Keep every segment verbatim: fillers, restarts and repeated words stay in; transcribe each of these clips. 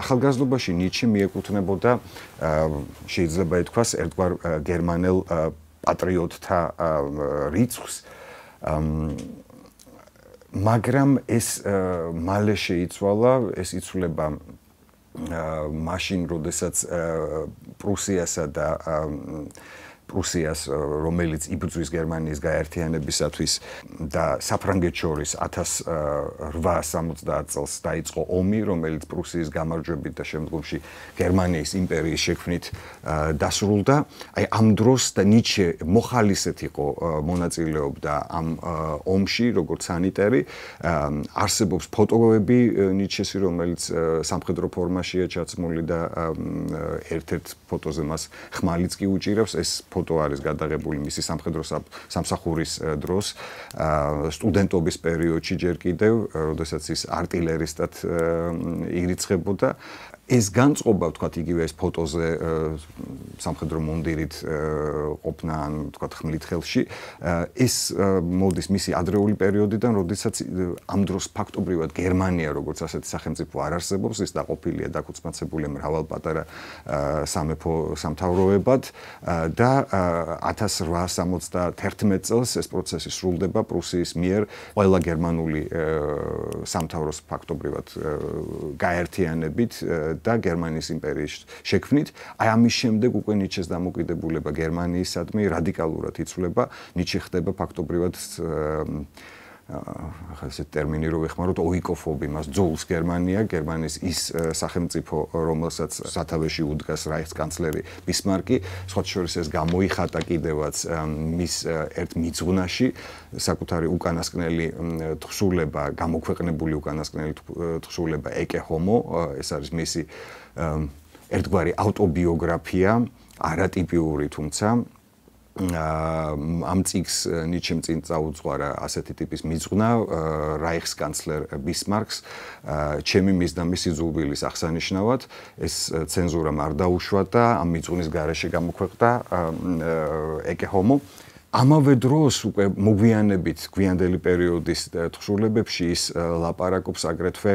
ახალგაზრდობაში ნიჩე მიეკუთვნებოდა შეიძლება ითქვას ერთგვარ გერმანელ პატრიოტთა რიცხვს მაგრამ ეს მალე შეიცვალა ეს იცვლება მაშინ როდესაც პრუსიასა და პრუსიას რომელიც იბრძვის გერმანიის გაერთიანებისათვის და საფრანგეთს შორის ათას რვაას სამოცდაათ წელს დაიწყო ომი რომელიც პრუსიის გამარჯვებით და შემდგომში გერმანიის იმპერიის შექმნით დასრულდა აი ამ დროს და ნიჩე მოხალისეთ იყო მონაწილეობდა ამ ომში როგორც სანიტარი არსებობს ფოტოები ნიჩესი რომელიც სამხედრო ფორმაშია ჩაცმული და ერთ-ერთ ფოტოზე მას ხმალიც კი უჭირავს ეს ფოტო არის გადაღებული მისი სამხედრო სამსახურის დროს სტუდენტობის პერიოდში ჯერ კიდევ, როდესაც ის არტილერისტად ირიცხებოდა. ეს განწყობა, ვთქვათ, იგივე ეს ფოტოზე სამხედრო მუნდირით ყოფნა, ან ვთქვათ, ხმლით ხელში, ეს მოდის მისი ადრეული პერიოდიდან, როდესაც ამ დროს ფაქტობრივად გერმანია, როგორც ასეთი სახელმწიფო არ არსებობს, ის დაყოფილია, დაქუცმაცებულია მრავალ პატარა სამეფო სამთავროებად და ათას რვაას სამოცდაათერთმეტ წელს ეს პროცესი სრულდება პრუსიის მიერ ყველა გერმანული სამთავროს ფაქტობრივად გაერთიანებით და გერმანიის იმპერიის შექმნით. აი ამის შემდეგ უკვე ნიჩეს დამოკიდებულება გერმანიისადმი რადიკალურად იცვლება. ნიჩე ხდება ფაქტობრივად ახლა ეს ტერმინი რო ვეხმაროთ ოიკოფობი, მას ძოულს გერმანია, გერმანიის ის სახელმწიფო, რომელსაც სათავეში უდგას რაიხსკანცლერი ბისმარკი, სხვა შორის ეს გამოიხატა კიდევაც მის ერთ მიძღვნაში, საკუთარი უკანასკნელი თხზულება, გამოქვეყნებული უკანასკნელი თხზულება ეკე ჰომო, ეს არის მისი ერთგვარი ავტობიოგრაფია, არატიპიური თუმცა ამ წიგს ნიჩემ წინ წაუძღვარა ასეთი ტიპის მიძღვნა რაიხსკანცლერ ბისმარკს ჩემი მისდამის სიძულვილის აღსანიშნავად ეს ცენზურამ არ დაუშვა და ამ მიძღვნის გარეშე გამოქვეყნდა ეკე ჰომო ამავე დროს უკვე მოგვიანებით გვიანდელი პერიოდის თხზულებებში ის ლაპარაკობს აგრეთვე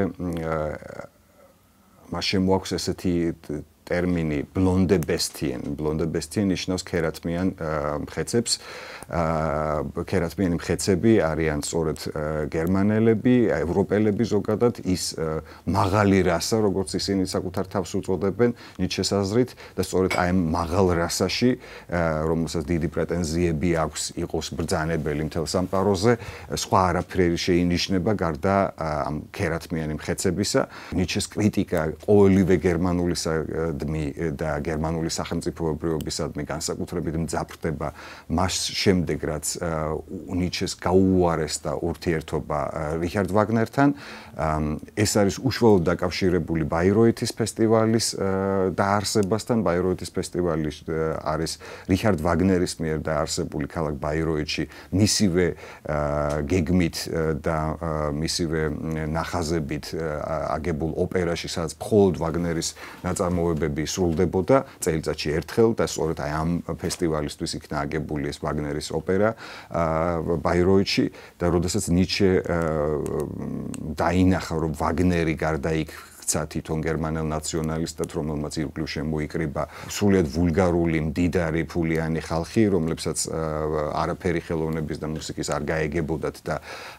მას შემოაქვს ესეთი ტერმინი blonde bestien. Blonde bestien ნიშნავს ქერათმიან მხეცებს. ქერათმიანი მხეცები არიან სწორედ გერმანელები, ევროპელები ზოგადად, ის მაღალი რასა, როგორც ისინი საკუთარ თავს უწოდებენ, ნიჩეს აზრით და სწორედ აი ამ მაღალ რასაში, რომელსაც დიდი პრეტენზიები აქვს იყოს ბრძანებელი მთელ სამყაროზე, სხვა არაფერი შეინიშნება გარდა ამ ქერათმიანი მხეცებისა. ნიჩეს კრიტიკა ყოველივე გერმანულისა და გერმანული სახელმწიფოებრიობისადმი განსაკუთრებით მძაფრდება მას შემდეგ რაც ნიჩეს გაუუარეს და ურთიერთობა რიჩარდ ვაგნერთან ეს არის უშუალოდ დაკავშირებული ბაიროითის ფესტივალის დაარსებასთან ბაიროითის ფესტივალი არის რიჩარდ ვაგნერის მიერ დაარსებული ქალაქ ბაიროითში მისივე გეგმით და მისივე ნახაზებით აგებულ ოპერაში სადაც მხოლოდ ვაგნერის ნაწარმოებები სრულდებოდა წელიწადში ერთხელ და სწორედ აი ამ ფესტივალისთვის იქნა აგებული ეს ვაგნერის ოპერა ბაიროითში და როდესაც ნიჩე დაინახა რომ ვაგნერი გარდა იქ თვითონ გერმანელ ნაციონალისტად რომელმაც ირგვლივ შემოიკრიბა სრულიად ვულგარული მდიდარი ფულიანი ხალხი რომლებსაც არაფერი ხელოვნების და მუსიკის არ გაეგებოდათ და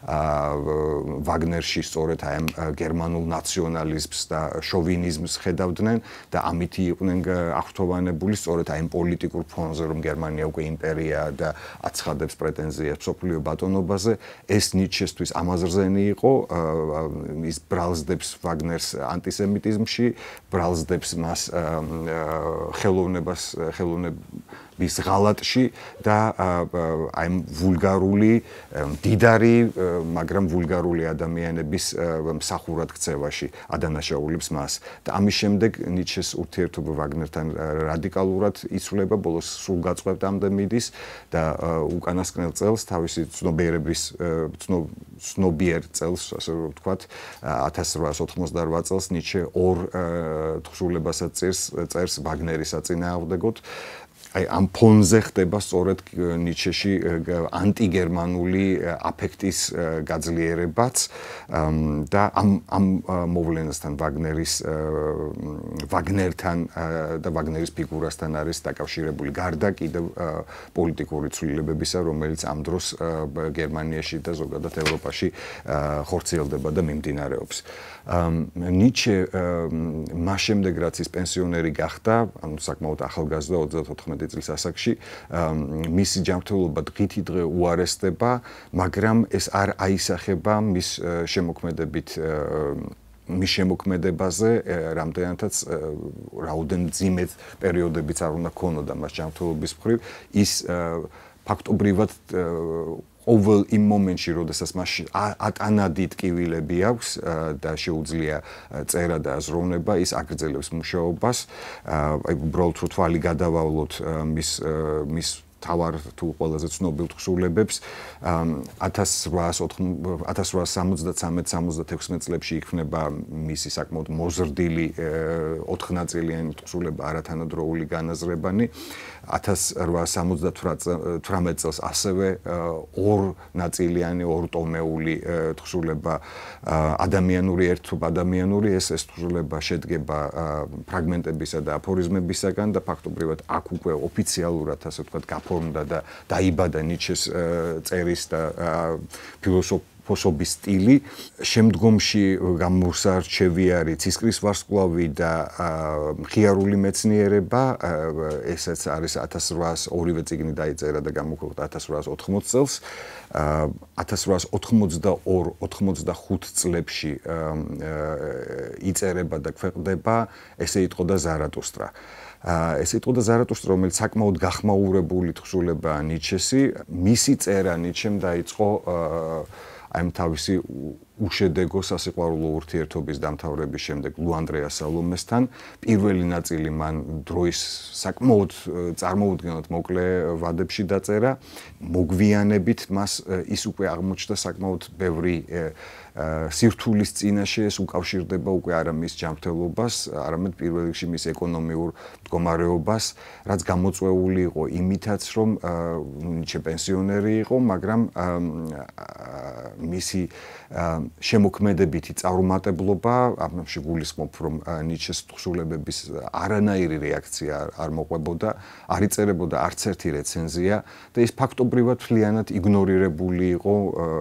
ვაგნერში სწორედ აი ამ გერმანულ ნაციონალიზმს და შოვინიზმს ხედავდნენ და ამით იყვნენ აღფრთოვანებული სწორედ აი ამ პოლიტიკურ ფონზე რომ გერმანია უკვე იმპერიაა და აცხადებს პრეტენზიას მსოფლიო ბატონობაზე ეს ნიჩესთვის ამაზრზენი იყო ის ბრალსდებს ვაგნერს ანტისემიტიზმში ბრალსდებს მას ხელოვნებას ხელოვნების ღალატში და აი ვულგარული დიდარი მაგრამ ვულგარული ადამიანების მსახურად ქცევაში ადანაშაულებს მას და ამის შემდეგ ნიჩეს ურთიერთობა ვაგნერთან რადიკალურად იცვლება ბოლოს სულ გაწყვეტამდე მიდის და უკანასკნელ წელს თავისი ცნობიერების ცნობიერ წელს ასე ვთქვათ ათას რვაას ოთხმოცდარვა წელს ნიჩე ორ თხზულებასაც წერს წერს ვაგნერის საწინააღმდეგოდ აი ამ ფონზე ხდება სწორედ ნიჩეში ანტიგერმანული აფექტის გაძლიერებაც და ამ ამ მოვლენასთან ვაგნერის ვაგნერთან და ვაგნერის ფიგურასთან არის დაკავშირებული გარდა კიდევ პოლიტიკური ცვლილებებისა, რომელიც ამ დროს გერმანიაში და ზოგადად ევროპაში ხორციელდება და მიმდინარეობს. ნიჩე მას შემდეგ რაც ის პენსიონერი გახდა, ანუ საკმაოდ ახალგაზრდა ოცდაოთხმეტი წლის ასაკში, მისი ჯანმრთელობა დღითი დღე უარესდება, მაგრამ ეს არ აისახება მის შემოქმედებით მის შემოქმედებაზე, რამდენადაც რაოდენ მძიმე პერიოდებიც არ უნდა ქონოდა მას ჯანმრთელობის მხრივ, ის ფაქტობრივად ყოველ იმ მომენტში, როდესაც მას ატანადი ტკივილები აქვს და შეუძლია წერა და აზროვნება, ის აგრძელებს მუშაობას. აი უბრალოდ თუ თვალი გადავავლოთ მის მის თავარ თუ ყველაზე ცნობილ თხზულებებს ათას რვაასი სამოცდათრამეტ სამოცდათექვსმეტ წლებში იქმნება მისი საკმაოდ მოზრდილი ოთხნაწილიანი თხზულება არათანადროული განაზრებანი. ათას რვაასი სამოცდათვრამეტ წელს ასევე ორნაწილიანი, ორტომეული თხზულება ადამიანური ერთობა ადამიანური, ეს ეს თხზულება შედგება ფრაგმენტებისა და აფორიზმებისაგან და ფაქტობრივად აქ უკვე ოფიციალურად, ასე ვთქვათ, გაფორმდა და დაიბადა ნიჩეს წერის და ფილოსოფოსობის სტილი. შემდგომში გამოსარჩევი არის ცისკრის ვარსკვლავი და მხიარული მეცნიერება, ესაც არის ათას რვაასი ორივე წიგნი დაიწერა და გამოქვეყნდა ათას რვაასი ოთხმოცდ წელს. ათას რვაასი ოთხმოცდაორი ოცდახუთ წლებში იწერება და ქვეყნდება, ესე იტყოდა ზარატუსტრა. ესე იტყოდა ზარატუსტრა, რომელიც საკმაოდ გახმაურებული თხზულებაა ნიჩესი, მისი წერა ნიჩემ დაიწყო აი ამ თავისი უშედეგო სასიყვარულო ურთიერთობის დამთავრების შემდეგ ლუ ანდრეას სალომესთან. პირველი ნაწილი მან დროის საკმაოდ წარმოუდგენლად მოკლე ვადებში დაწერა. მოგვიანებით მას ის უკვე აღმოჩნდა საკმაოდ ბევრი სირთულის წინაშე, ეს უკავშირდება უკვე არა მის ჯანმრთელობას, არამედ პირველ რიგში მის ეკონომიურ მდგომარეობას, რაც გამოწვეული იყო იმითაც, რომ ნიჩე პენსიონერი იყო, მაგრამ მისი შემოქმედებითი წარუმატებლობა, ამაში გულისხმობ, რომ ნიჩეს თხზულებების არანაირი რეაქცია არ მოყვებოდა, არ იწერებოდა არც ერთი რეცენზია და ის ფაქტობრივად მთლიანად იგნორირებული იყო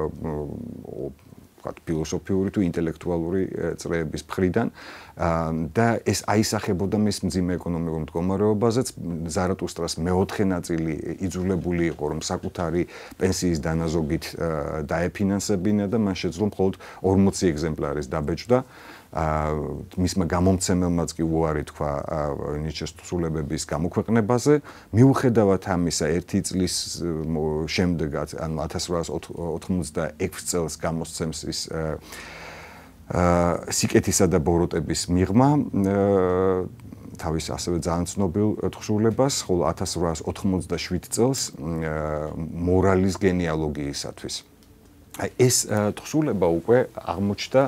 ფილოსოფიური თუ ინტელექტუალური წრეების მხრიდან და ეს აისახებოდა მის მძიმე ეკონომიკურ მდგომარეობაზეც. ზარატუსტრას მეოთხე ნაწილი იძულებული იყო, რომ საკუთარი პენსიის დანაზოგით დაეფინანსებინა და მან შეძლო მხოლოდ ორმოცი ეგზემპლარის დაბეჭდა. მისმა გამომცემელმაც კი უარი თქვა ნიჩეს თხზულებების გამოქვეყნებაზე. მიუხედავად ამისა, ერთი წლის შემდეგ, ანუ ათას რვაასი ოთხმოცდაექვსი წელს გამოსცემს ის სიკეთისა და ბოროტების მიღმა, თავის ასევე ძალიან ცნობილ თხზულებას, ხოლო ათას რვაასი ოთხმოცდაშვიდ წელს მორალის გენეალოგიისათვის. აი ეს თხზულება უკვე აღმოჩნდა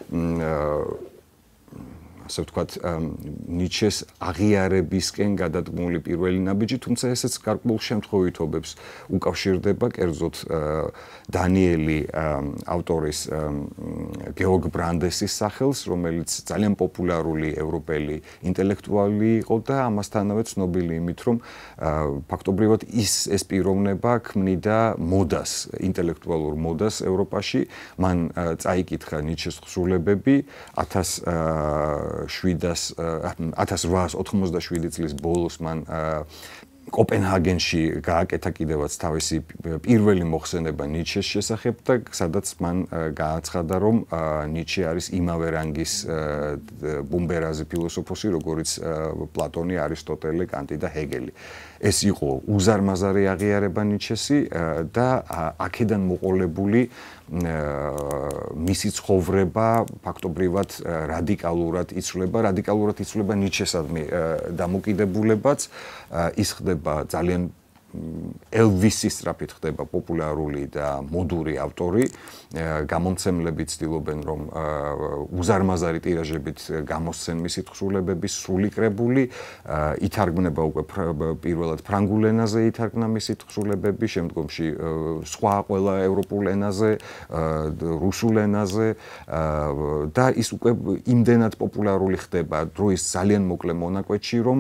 ასე ვთქვათ, ნიჩეს აღიარებისკენ გადადგმული პირველი ნაბიჯი, თუმცა ესეც გარკვეულ შემთხვევითობებს უკავშირდება, კერძოდ დანიელი ავტორის გეორგ ბრანდესის სახელს, რომელიც ძალიან პოპულარული ევროპელი ინტელექტუალი იყო და ამასთანავე ცნობილი იმით, რომ ფაქტობრივად ის ეს პიროვნება ქმნიდა მოდას, ინტელექტუალურ მოდას ევროპაში. მან წაიკითხა ნიჩეს თხზულებები ათას რვაასი ოთხმოცდაშვიდი წლის ბოლოს მან კოპენჰაგენში გააკეთა კიდევაც თავისი პირველი მოხსენება ნიჩეს შესახებ და სადაც მან გააცხადა, რომ ნიჩე არის იმავე რანგის ბუმბერაზი ფილოსოფოსი, როგორც პლატონი, არისტოტელე, კანტი და ჰეგელი. ეს იყო უზარმაზარი აღიარება ნიჩესი და აქედან მოყოლებული მისი ცხოვრება ფაქტობრივად რადიკალურად იცვლება, რადიკალურად იცვლება ნიჩესადმი დამოკიდებულებაც, ის ხდება ძალიან ელვისის სწრაფით ხდება პოპულარული და მოდური ავტორი, გამომცემლები ცდილობენ რომ უზარმაზარი ტირაჟებით გამოსცენ მისი თხზულებების სრული კრებული, ითარგმნება უკვე პირველად ფრანგულ ენაზე ითარგმნა მისი თხზულებები, შემდგომში სხვა ყველა ევროპულ ენაზე, რუსულ ენაზე და ის უკვე იმდენად პოპულარული ხდება დროის ძალიან მოკლე მონაკვეთში, რომ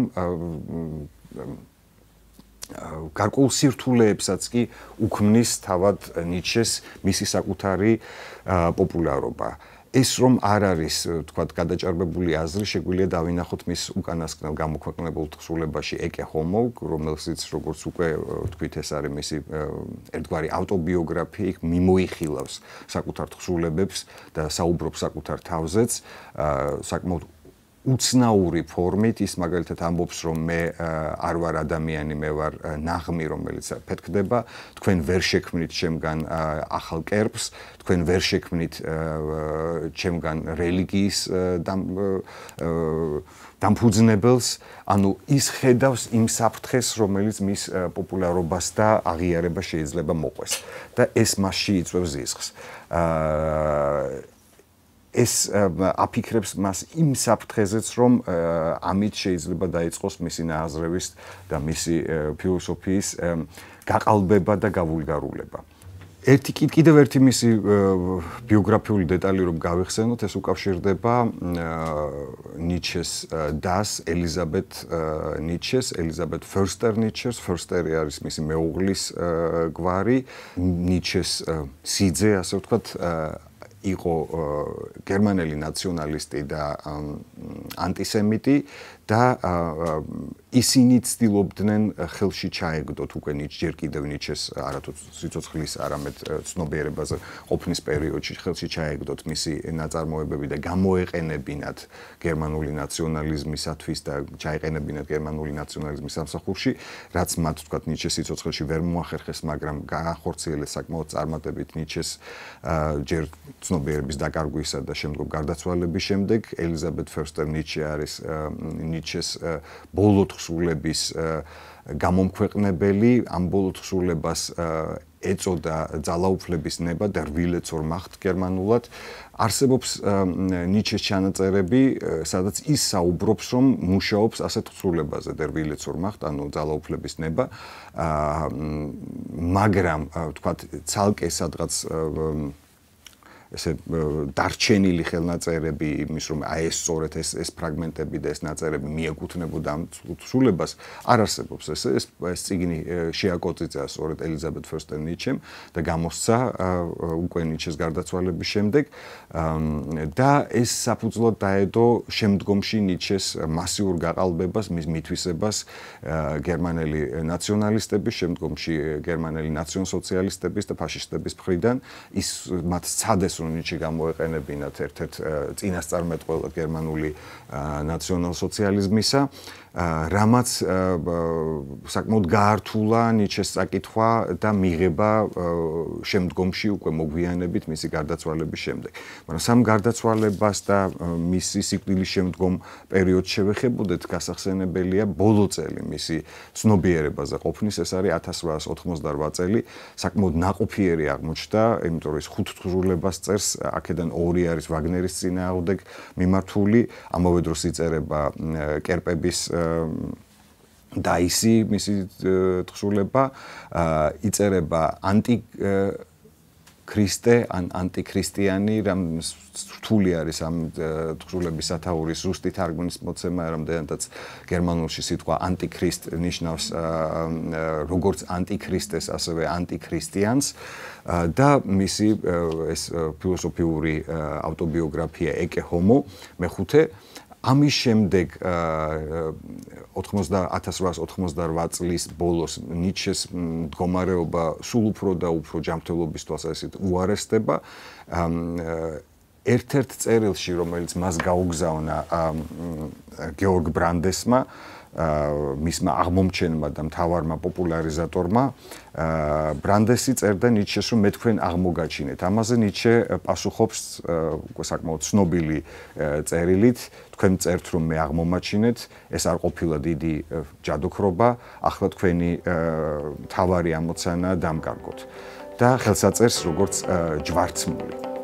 გარკვეულ სირთულეებსაც კი უქმნის თავად ნიჩეს მისი საკუთარი პოპულარობა. ეს რომ არ არის, თქვათ, გადაჭარბებული აზრი, შეგვიძლია დავინახოთ მის უკანასკნელ გამოქვეყნებულ თხზულებაში ეკე ჰომო, რომელსაც როგორც უკვე თქვით, ეს არის მისი ერთგვარი ავტობიოგრაფია, იქ მიმოიხილავს საკუთარ თხზულებებს და საუბრობს საკუთარ თავზეც, საკმაოდ უცნაური ფორმით, ის მაგალითად ამბობს, რომ მე არ ვარ ადამიანი, მე ვარ ნაღმი, რომელიც ფეთქდება, თქვენ ვერ შექმნით ჩემგან ახალ კერპს, თქვენ ვერ შექმნით ჩემგან რელიგიის დამფუძნებელს, ანუ ის ხედავს იმ საფრთხეს, რომელიც მის პოპულარობას და აღიარებას შეიძლება მოყვეს და ეს მასში იწვევს ზიზღს. ეს აფიქრებს მას იმ საფრთხეზეც, რომ ამით შეიძლება დაიწყოს მისი ნააზრევის და მისი ფილოსოფიის გაყალბება და გავულგარულება. ერთი კიდევ ერთი მისი ბიოგრაფიული დეტალი რომ გავიხსენოთ, ეს უკავშირდება ნიჩეს დას, ელიზაბეთ ნიჩეს, ელიზაბეთ ფერსტერ ნიჩეს, ფერსტერი არის მისი მეუღლის გვარი, ნიჩეს სიძე, ასე ვთქვათ, იყო გერმანელი ნაციონალისტი და ანტისემიტი და ისინი ცდილობდნენ ხელში ჩაეგდოთ უკვე ჯერ კიდევ ნიჩეს არათუ სიცოცხლის, არამედ ცნობიერებაზე ყოფნის პერიოდში ხელში ჩაეგდოთ მისი ნაწარმოებები და გამოეყენებინათ გერმანული ნაციონალიზმისათვის და ჩაეყენებინათ გერმანული ნაციონალიზმის სამსახურში, რაც მათ თქვათ ნიჩეს სიცოცხლეში ვერ მოახერხეს, მაგრამ გაახორციელეს საკმაოდ წარმატებით ნიჩეს ჯერ ცნობიერების დაკარგვისა და შემდგომ გარდაცვალების შემდეგ. ელიზაბეთ ფერსტერ ნიჩე არის ნიჩეს ბოლო თხზულების გამომქვეყნებელი, ამ ბოლო თხზულებას ეწოდა ძალაუფლების ნება და რვილე zur Macht გერმანულად. არსებობს ნიჩეს ჩანაწერები, სადაც ის საუბრობს, რომ მუშაობს ასეთ თხზულებაზე და რვილე zur Macht, ანუ ძალაუფლების ნება, მაგრამ თქვათ ცალკე სადღაც ესე დარჩენილი ხელნაწერები იმის რომ აი ეს სწორედ ეს ეს ფრაგმენტები და ეს ნაწერები მიეკუთვნებოდა ამ თხზულებას არ არსებობს. ეს ეს ეს წიგნი შეაკოწიცა სწორედ ელიზაბეთ ფერსტერ ნიჩემ და გამოსცა უკვე ნიჩეს გარდაცვალების შემდეგ და ეს საფუძვლად დაედო შემდგომში ნიჩეს მასიურ გაყალბებას, მის მითვისებას გერმანელი ნაციონალისტების, შემდგომში გერმანელი ნაციონალ-სოციალისტების და ფაშისტების მხრიდან. ის მათ სცადეს რომ ნიჩე გამოეყენებინათ ერთ-ერთ წინასწარმეტყველად გერმანული ნაციონალ-სოციალიზმისა, რამაც საკმაოდ გაართულა ნიჩეს წაკითხვა და მიღება შემდგომში უკვე მოგვიანებით მისი გარდაცვალების შემდეგ. მაგრამ სამ გარდაცვალებას და მისი სიკვდილის შემდგომ პერიოდს შევეხებოდეთ, გასახსენებელია ბოლო წელი მისი ცნობიერებაზე ყოფნის, ეს არის ათას რვაას ოთხმოცდარვა წელი, საკმაოდ ნაყოფიერი აღმოჩნდა, იმიტომ რომ ის ხუთ თხზულებას წერს, აქედან ორი არის ვაგნერის წინააღმდეგ მიმართული, ამავე დროს იწერება კერპების დაისი მისი თხზულება, იწერება ანტი ქრისტე ან ანტიქრისტიანი, რამ რთული არის ამ თხზულების სათაურის ზუსტი თარგმნის მოცემა, რამდენადაც გერმანულში სიტყვა ანტიქრისტ ნიშნავს როგორც ანტიქრისტეს, ასევე ანტიქრისტიანს და მისი ეს ფილოსოფიური ავტობიოგრაფია ეკე ჰომო მეხუთე ამის შემდეგ ათას რვაას ოთხმოცდარვა წლის ბოლოს ნიჩეს მდგომარეობა სულ უფრო და უფრო ჯანმრთელობის თვალსაზრისით უარესდება. ერთ-ერთ წერილში, რომელიც მას გაუგზავნა გეორგ ბრანდესმა, მისმა აღმომჩენმა და მთავარმა პოპულარიზატორმა ბრანდესი წერდა ნიჩეს, რომ მე თქვენ აღმოგაჩინეთ. ამაზე ნიჩე პასუხობს საკმაოდ ცნობილი წერილით, თქვენ წერთ, რომ მე აღმომაჩინეთ, ეს არ ყოფილა დიდი ჯადოქრობა, ახლა თქვენი მთავარი ამოცანა დამკარგოთ და ხელსაწერს როგორც ჯვარცმული.